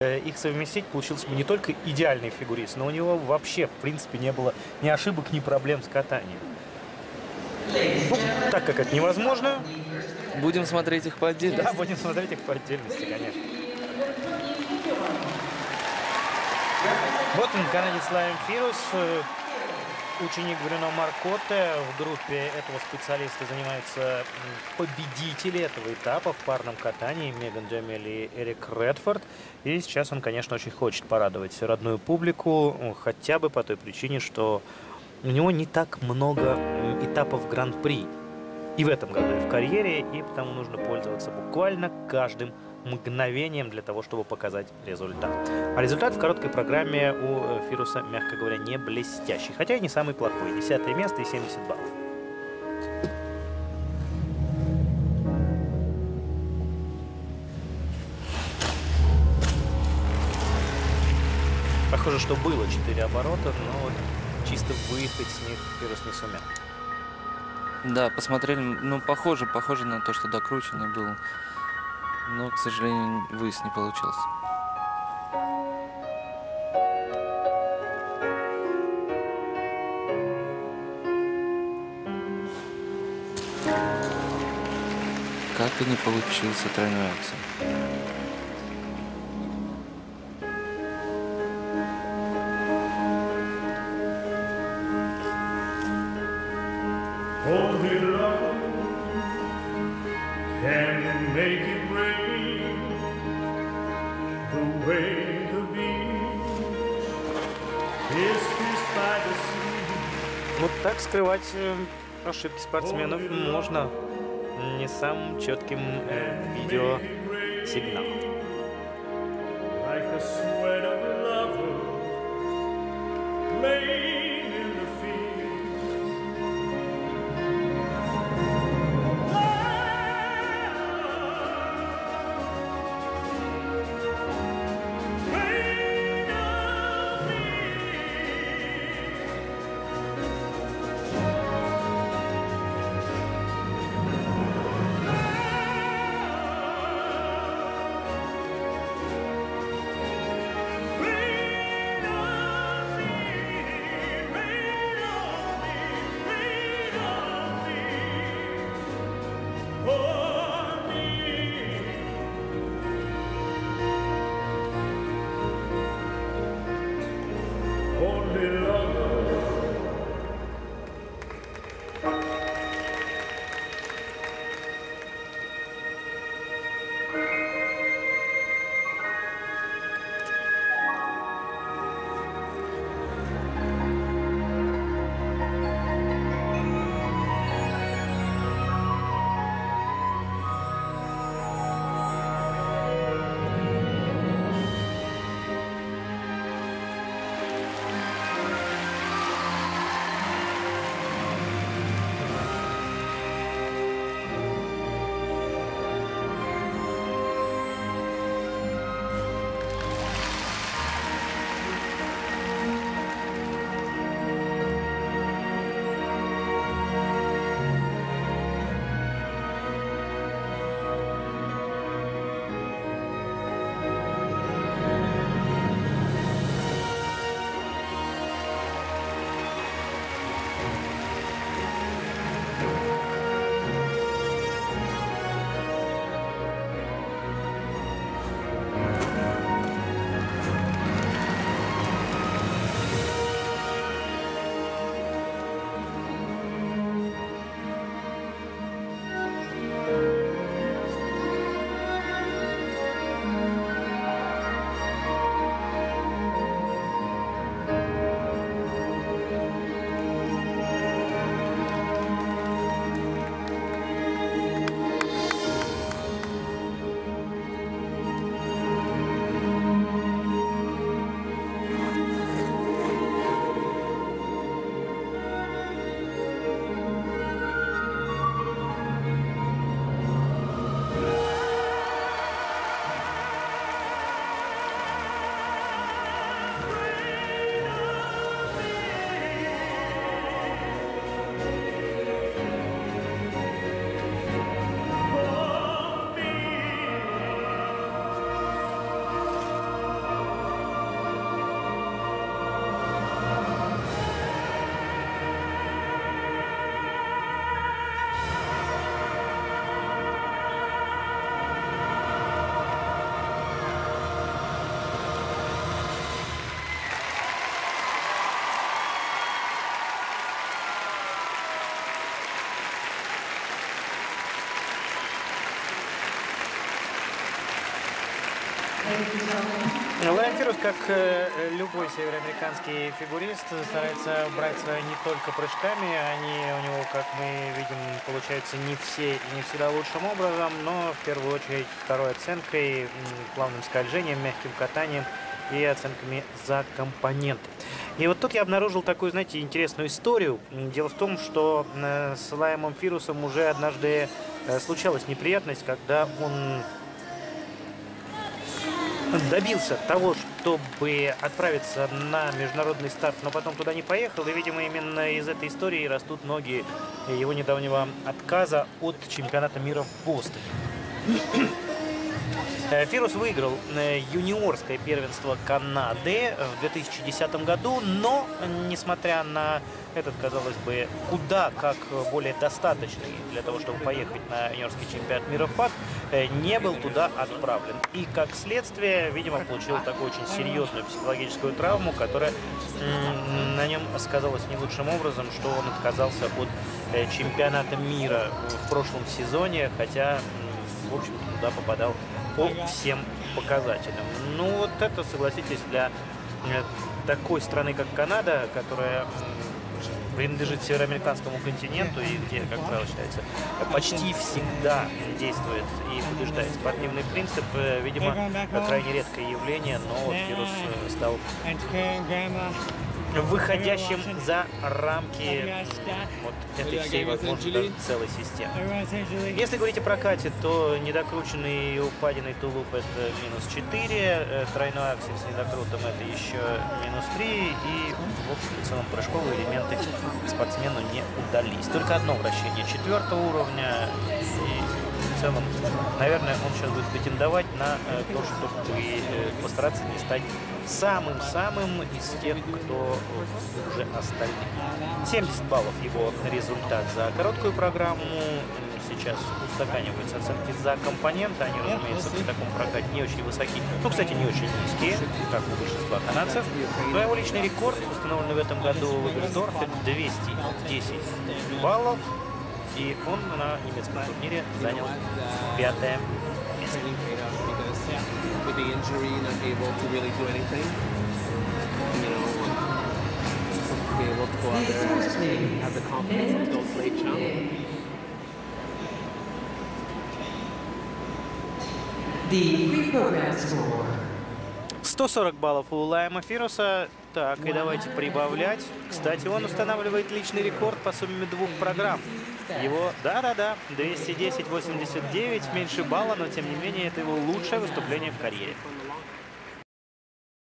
Их совместить получился бы не только идеальный фигурист, но у него вообще, в принципе, не было ни ошибок, ни проблем с катанием. Ну, так как это невозможно, Будем смотреть их по отдельности. да, будем смотреть их по отдельности, конечно. Вот он, канадец Лайам Фирус, ученик Брюно Маркотте. В группе этого специалиста занимаются победители этого этапа в парном катании Меган Дюмель и Эрик Редфорд. И сейчас он, конечно, очень хочет порадовать родную публику, хотя бы по той причине, что у него не так много этапов Гран-при и в этом году, и в карьере, и потому нужно пользоваться буквально каждым мгновением для того, чтобы показать результат. А результат в короткой программе у Фируса, мягко говоря, не блестящий, хотя и не самый плохой. 10-е место и 70 баллов. Похоже, что было 4 оборота, но вот чисто выехать с них Фирус не сумел. Да, посмотрели, ну, похоже на то, что докрученный был. Но, к сожалению, выезд не получился. Как и не получился тройной аксель. Only love can make it rain the way the beach is kissed by the sea. Вот так скрывать ошибки спортсменов можно не самым четким видеосигналом. Like the sweat of a lover laying in the field. Rain on me. Rain on me, rain on me, rain on me, for me. Only love. Лайам Фирус, как любой североамериканский фигурист, старается брать свои не только прыжками. Они у него, как мы видим, получаются не все и не всегда лучшим образом, но в первую очередь второй оценкой, плавным скольжением, мягким катанием и оценками за компонент. И вот тут я обнаружил такую, знаете, интересную историю. Дело в том, что с Лаймом Фирусом уже однажды случалась неприятность, когда он добился того, чтобы отправиться на международный старт, но потом туда не поехал. И, видимо, именно из этой истории растут ноги его недавнего отказа от чемпионата мира в Бостоне. Фирус выиграл юниорское первенство Канады в 2010 году, но, несмотря на этот, казалось бы, куда как более достаточный для того, чтобы поехать на юниорский чемпионат мира факт, не был туда отправлен. И, как следствие, видимо, получил такую очень серьезную психологическую травму, которая на нем сказалась не лучшим образом, что он отказался от чемпионата мира в прошлом сезоне, хотя, в общем, туда попадал по всем показателям. Ну вот это, согласитесь, для такой страны, как Канада, которая принадлежит североамериканскому континенту и где, как правило, считается, почти всегда действует и побеждает спортивный принцип, видимо, крайне редкое явление, но вот Фирус стал выходящим за рамки вот этой всей, возможно, даже целой системы. Если говорить о прокате, то недокрученный и упаденный тулуп — это -4, тройной аксель с недокрутом — это еще -3, и, в общем и целом, прыжковые элементы спортсмену не удались. Только одно вращение 4-го уровня, и в целом, наверное, он сейчас будет претендовать на то, чтобы постараться не стать самым-самым из тех, кто уже остальных. 70 баллов его результат за короткую программу. Сейчас устаканиваются оценки за компоненты. Они, разумеется, при таком прокате не очень высокие. Ну, кстати, не очень низкие, как у большинства канадцев. Но его личный рекорд, установленный в этом году в Эберсдорфе, 210 баллов. И он на немецком турнире занял 5-е место. With the injury, not able to really do anything, you know, to be able to go out there and have the confidence of those late challenges. The pre-program score. 140 баллов у Лайама Фируса. Так, и давайте прибавлять. Кстати, он устанавливает личный рекорд по сумме 2 программ. Его, да-да-да, 210-89, меньше балла, но тем не менее это его лучшее выступление в карьере.